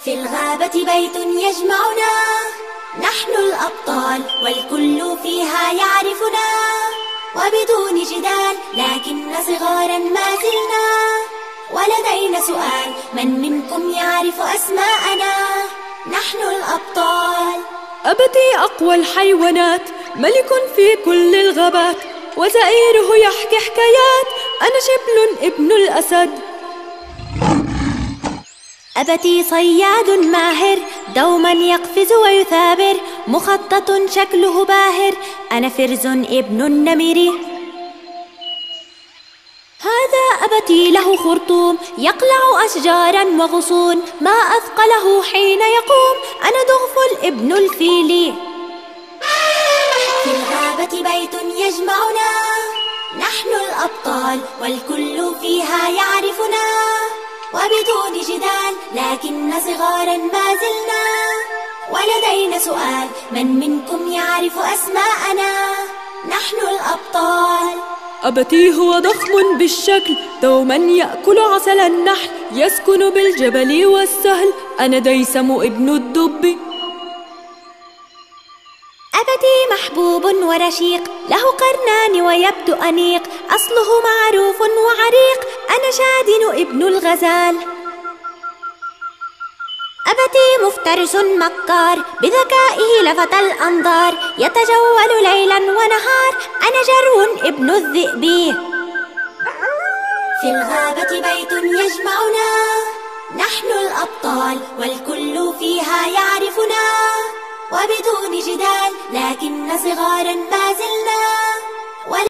في الغابة بيت يجمعنا، نحن الأبطال والكل فيها يعرفنا، وبدون جدال لكن صغارا ما زلنا. ولدينا سؤال: من منكم يعرف أسماءنا؟ نحن الأبطال. أبتي أقوى الحيوانات، ملك في كل الغابات، وزئيره يحكي حكايات، أنا شبل ابن الأسد. أبتي صياد ماهر، دوما يقفز ويثابر، مخطط شكله باهر، أنا فرز ابن النمر. هذا أبتي له خرطوم، يقلع أشجارا وغصون، ما أثقله حين يقوم، أنا دغفل ابن الفيل. في الغابة بيت يجمعنا، نحن الأبطال والكل فيها يعرفنا، وبدون جدال لكن صغارا ما زلنا. ولدينا سؤال: من منكم يعرف أسماءنا؟ نحن الأبطال. أبتي هو ضخم بالشكل، دوما يأكل عسل النحل، يسكن بالجبل والسهل، أنا ديسم ابن الدب. أبتي محبوب ورشيق، له قرنان ويبدو أنيق، أصله معروف وعريق، أنا شادن ابن الغزال. أبتي مفترس مكار، بذكائه لفت الأنظار، يتجول ليلا ونهار، أنا جرو ابن الذئب. في الغابة بيت يجمعنا، نحن الأبطال والكل فيها يعرفنا، وبدون جدال لكن صغارا ما زلنا.